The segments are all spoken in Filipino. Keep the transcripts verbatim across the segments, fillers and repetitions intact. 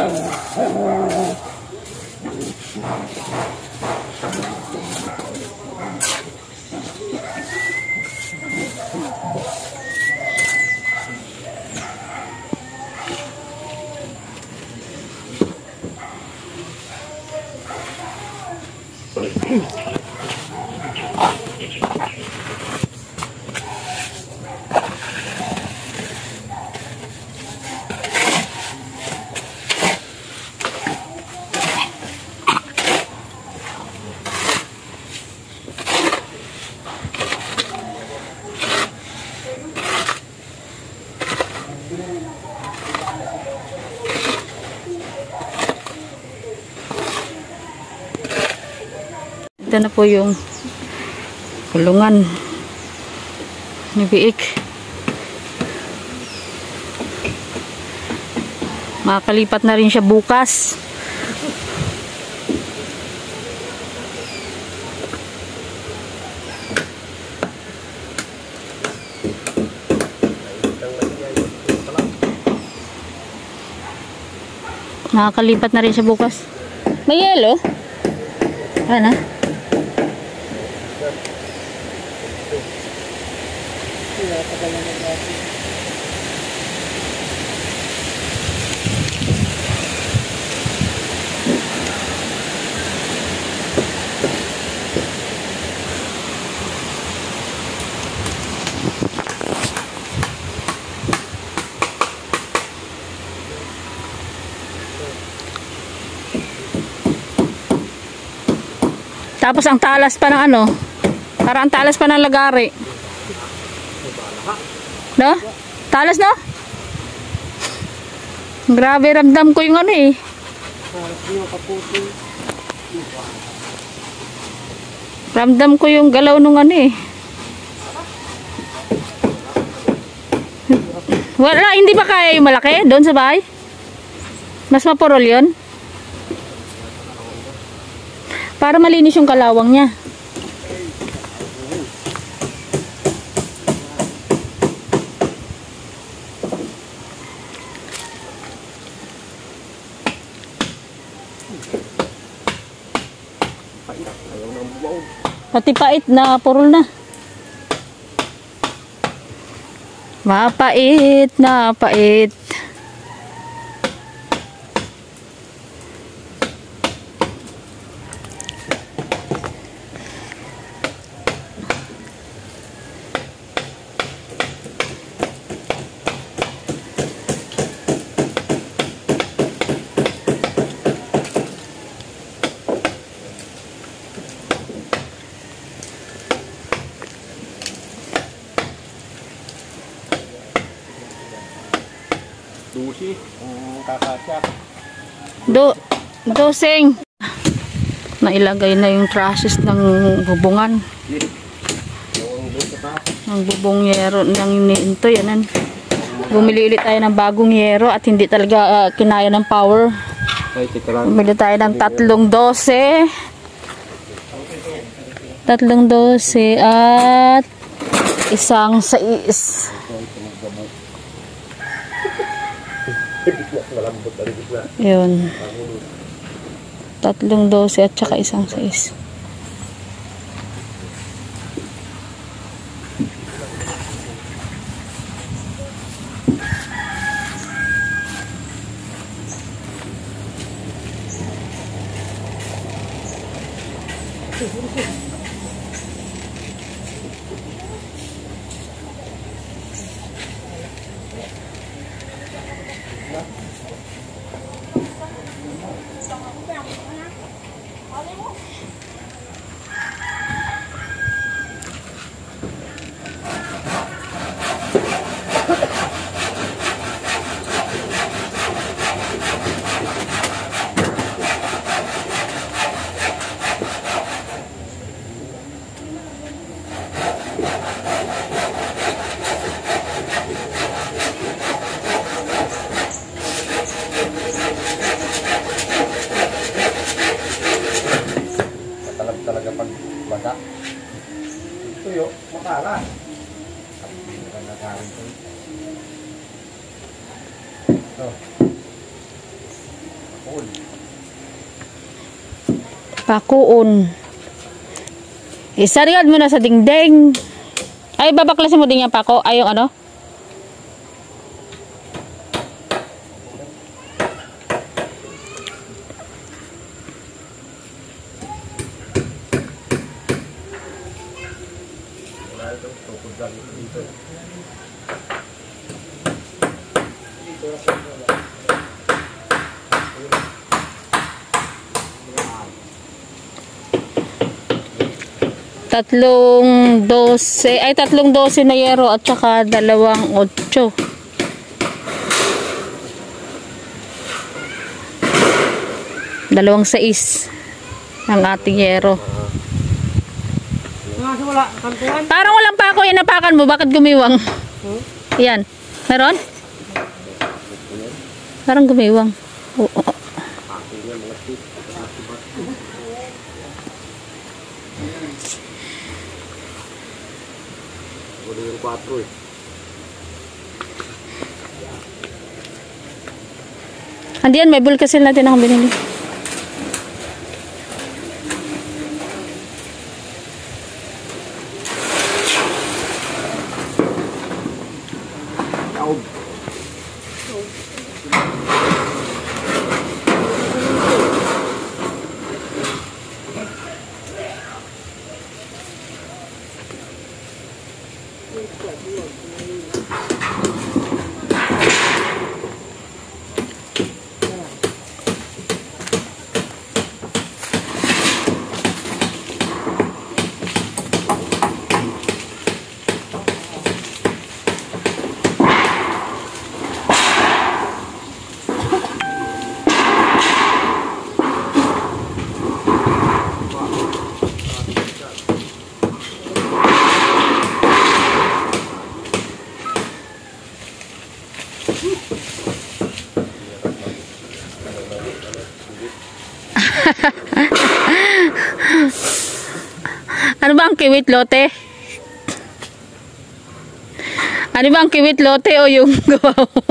Ito na po yung kulungan ni Biik. Makakalipat na rin siya bukas. Makakalipat na rin siya bukas. May yelo? Ano? Tapos ang talas pa ng ano, parang ang talas pa ng lagari. No? Talas, no? Grabe, ramdam ko yung ano eh. Ramdam ko yung galaw nung ano eh. Wala, hindi ba kaya yung malaki doon sa bahay? Mas mapurol yun? Para malinis yung kalawang niya. Pati pait na purol na. Mapait na pait. Dusi, ang kakasyak. Do, dosing. Nailagay na yung trusses ng bubungan. Ang bubong yero ng iniinto. Yanan. Bumili ulit tayo ng bagong yero at hindi talaga uh, kinaya ng power. Bumili tayo ng tatlong dose. Tatlong dose at isang sais. Yun. Tatlong dose at saka isang sais. Pakuon. Isarigad mo na sa dingding. Ay, babaklasin mo din yung pako. Ay, yung ano? Tatlong dose, ay tatlong dose na yero at saka dalawang otso. Dalawang sais ang ating yero. Parang walang pako, inapakan mo, bakit gumiwang? Yan, meron? Parang gumiwang. Oo. Oh, oh. Yung kwatro eh. Andiyan, may bulkasil natin akong binili. Ano ba ang kiwit lote? Ano ba ang kiwit lote o yung gawa mo?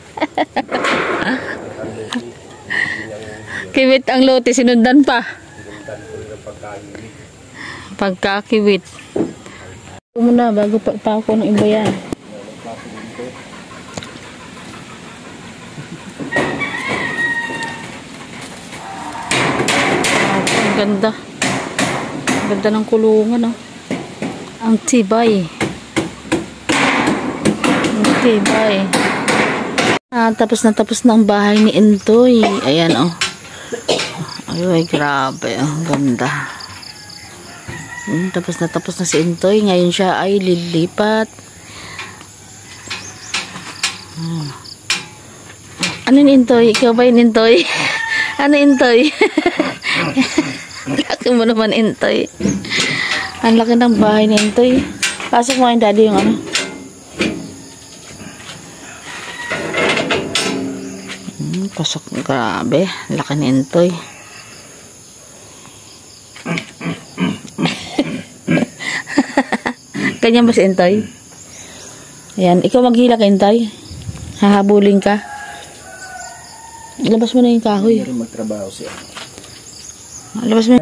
Kiwit ang lote, sinundan pa. Pagkakiwit. Muna bago pa, pa ako ng iba yan. Ang ganda. Ang ganda ng kulungan, oh. Ang tibay. Ang tibay. Ah, tapos na tapos na ang bahay ni Intoy. Ayan, oh. Ay, grabe. Ang ganda. Hmm, tapos na tapos na si Intoy. Ngayon siya ay lilipat. Hmm. Ano ni Intoy? Ikaw ba yun, Intoy? Ano, Intoy? Laki mo naman, Intoy. Ang laki ng bahay ni Intoy. Pasok mo yung daddy yung ano. Hmm, pasok. Grabe. Laki ni Intoy. Ganyan ba si Intoy? Ayan. Ikaw maghila ka, Intoy. Hahabulin ka. Labas mo na yung kahoy. Hindi rin magtrabaho siya. Labas mo.